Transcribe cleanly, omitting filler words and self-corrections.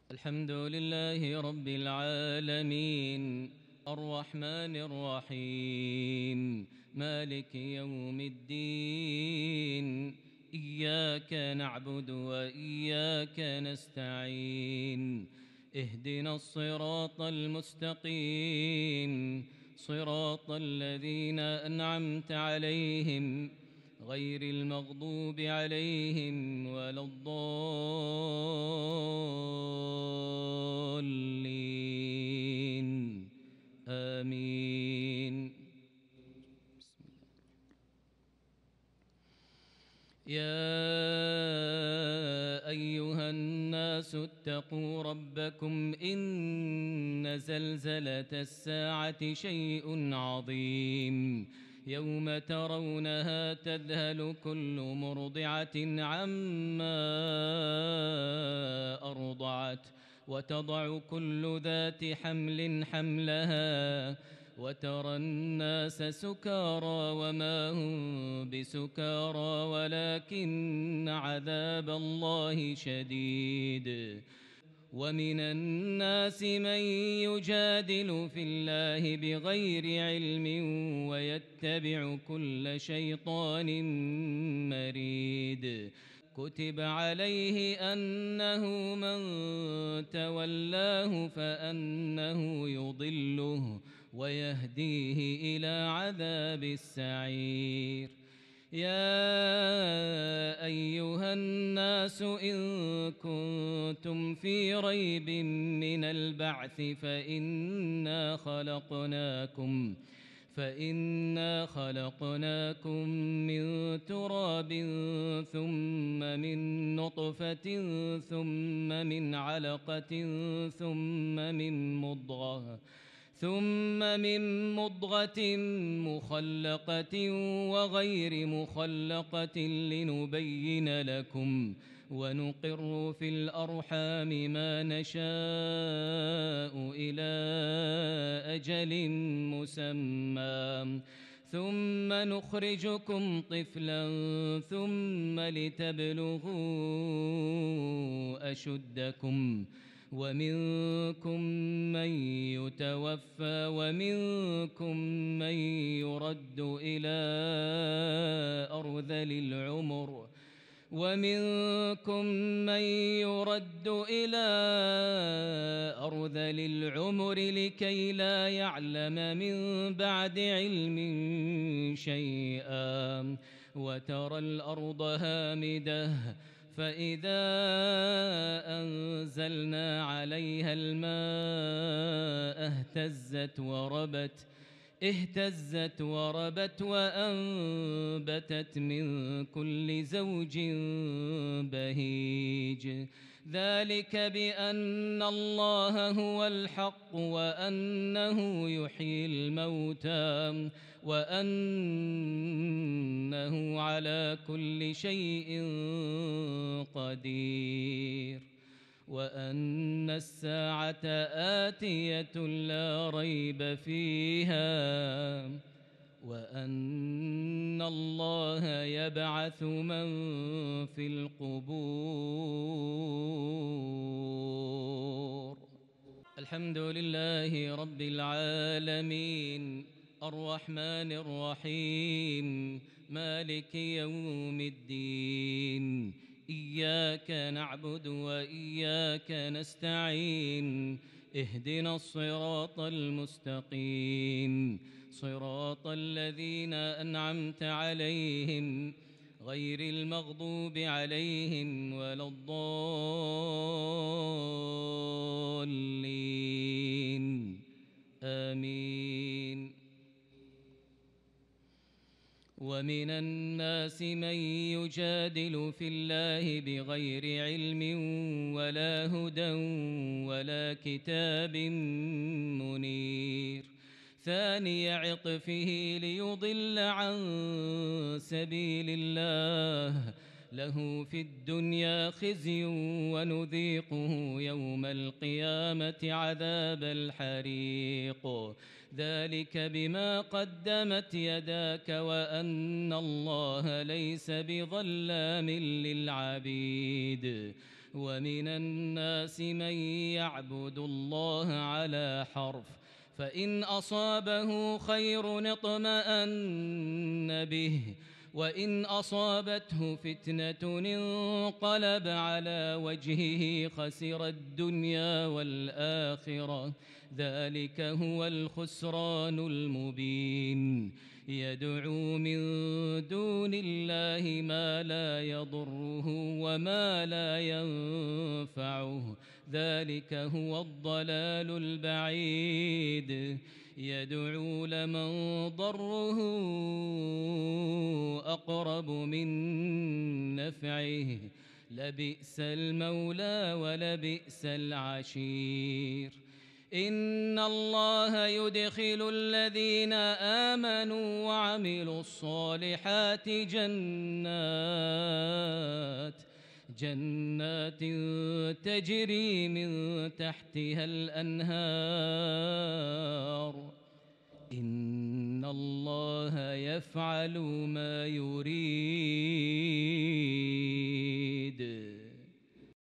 الحمد لله رب العالمين الرحمن الرحيم مالك يوم الدين إياك نعبد وإياك نستعين اهدنا الصراط المستقيم صراط الذين أنعمت عليهم غير المغضوب عليهم ولا الضالين آمين. يا أيها الناس اتقوا ربكم إن زلزلة الساعة شيء عظيم يوم ترونها تذهل كل مرضعة عما أرضعت وتضع كل ذات حمل حملها وترى الناس سكارى وما هم بسكارى ولكن عذاب الله شديد. ومن الناس من يجادل في الله بغير علم ويتبع كل شيطان مريد. كتب عليه أنه من تولاه فأنه يضله ويهديه إلى عذاب السعير. يا أيها الناس إن كنتم في ريب من البعث فإنا خلقناكم من تراب ثم من نطفة ثم من علقة ثم من مضغة مخلقة وغير مخلقة لنبين لكم ونقر في الأرحام ما نشاء إلى أجل مسمى ثم نخرجكم طفلا ثم لتبلغوا أشدكم ومنكم من يتوفى ومنكم من يرد إلى أرذل العمر لكي لا يعلم من بعد علم شيئا وترى الأرض هامدة فإذا أنزلنا عليها الماء اهتزت وربت وأنبتت من كل زوج بهيج. ذلك بأن الله هو الحق وأنه يحيي الموتى وأنه على كل شيء قدير وأن الساعة آتية لا ريب فيها وأن الله يبعث من في القبور. الحمد لله رب العالمين الرحمن الرحيم مالك يوم الدين إياك نعبد وإياك نستعين اهدنا الصراط المستقيم صراط الذين أنعمت عليهم غير المغضوب عليهم ولا الضالين آمين. ومن الناس من يجادل في الله بغير علم ولا هدى ولا كتاب منير. ثاني عطفه ليضل عن سبيل الله له في الدنيا خزي ونذيقه يوم القيامة عذاب الحريق. ذلك بما قدمت يداك وأن الله ليس بظلام للعبيد. ومن الناس من يعبد الله على حرف فإن أصابه خير اطمأن به وإن أصابته فتنة انقلب على وجهه خسر الدنيا والآخرة ذلك هو الخسران المبين يدعو من دون الله ما لا يضره وما لا ينفعه ذلك هو الضلال البعيد يدعو لمن ضره أقرب من نفعه لبئس المولى ولبئس العشير إن الله يدخل الذين آمنوا وعملوا الصالحات جنات تجري من تحتها الأنهار إن الله يفعل ما يريد.